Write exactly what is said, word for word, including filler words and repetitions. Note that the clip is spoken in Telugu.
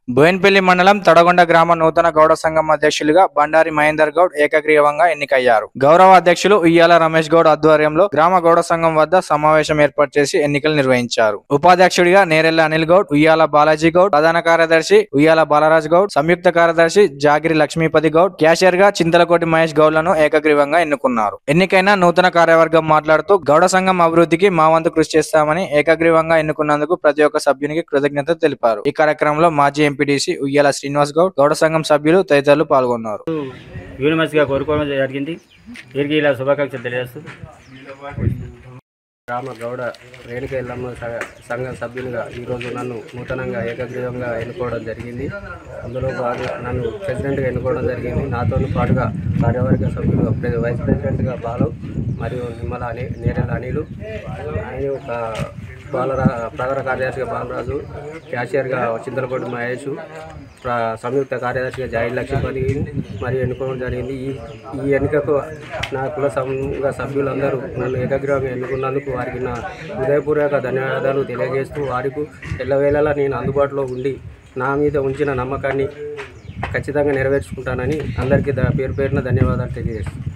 బోయిన్పల్లి మండలం తడగొండ గ్రామ నూతన గౌడ సంఘం అధ్యక్షులుగా బండారి మహేందర్ గౌడ్ ఏకగ్రీవంగా ఎన్నికయ్యారు. గౌరవ అధ్యక్షులు ఉయ్యాల రమేష్ గౌడ్ ఆధ్వర్యంలో గ్రామ గౌడ సంఘం వద్ద సమావేశం ఏర్పాటు చేసి ఎన్నికలు నిర్వహించారు. ఉపాధ్యక్షుడిగా నేరెళ్ల అనిల్ గౌడ్, ఉయ్యాల బాలాజీ గౌడ్, ప్రధాన కార్యదర్శి ఉయ్యాల బాలరాజ్ గౌడ్, సంయుక్త కార్యదర్శి జాగిరి లక్ష్మీపతి గౌడ్, క్యాషియర్ గా చింతలకోటి మహేష్ గౌడ్లను ఏకగ్రీవంగా ఎన్నుకున్నారు. ఎన్నికైన నూతన కార్యవర్గం మాట్లాడుతూ గౌడ సంఘం అభివృద్ధికి మా వంతు కృషి చేస్తామని ఏకగ్రీవంగా ఎన్నుకున్నందుకు ప్రతి ఒక్క సభ్యునికి కృతజ్ఞతలు తెలిపారు. ఈ కార్యక్రమంలో మాజీ ఎంపీటీసీ ఉయ్యాల శ్రీనివాస్ గౌడ్, గౌడ సంఘం సభ్యులు తదితరులు పాల్గొన్నారు. యూనివర్సిటీగా కోరుకోవడం జరిగింది. వీరికి ఇలా శుభాకాంక్షలు తెలియజేస్తూ గ్రామ గౌడ రేణుక ఎల్లమ్మ సంఘ సభ్యులుగా ఈరోజు నన్ను నూతనంగా ఏకగ్రీవంగా ఎన్నుకోవడం జరిగింది. అందులో బాగా నన్ను ప్రెసిడెంట్గా ఎన్నుకోవడం జరిగింది. నాతో పాటుగా కార్యవర్గ సభ్యులు వైస్ ప్రెసిడెంట్గా బాలు మరియు నిమ్మల అని నేరెల అనిలు, ఆయన ఒక బాలరా ప్రధాన కార్యదర్శిగా బాలరాజు, క్యాషియర్గా చింతలకోటి మహేష్, సంయుక్త కార్యదర్శిగా జాయి లక్ష్మీపతి మరియు ఎన్నుకోవడం జరిగింది. ఈ ఈ ఎన్నికకు నా కుల సంఘ సభ్యులందరూ నన్ను ఏకగ్రీవంగా ఎన్నుకున్నందుకు వారికి నా హృదయపూర్వక ధన్యవాదాలు తెలియజేస్తూ వారికి ఎల్లవేళలా నేను అందుబాటులో ఉండి నా మీద ఉంచిన నమ్మకాన్ని ఖచ్చితంగా నెరవేర్చుకుంటానని అందరికీ పేరు పేరున ధన్యవాదాలు తెలియజేస్తాను.